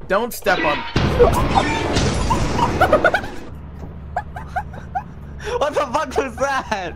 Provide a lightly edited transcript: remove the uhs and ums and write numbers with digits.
Don't step on. What the fuck was that?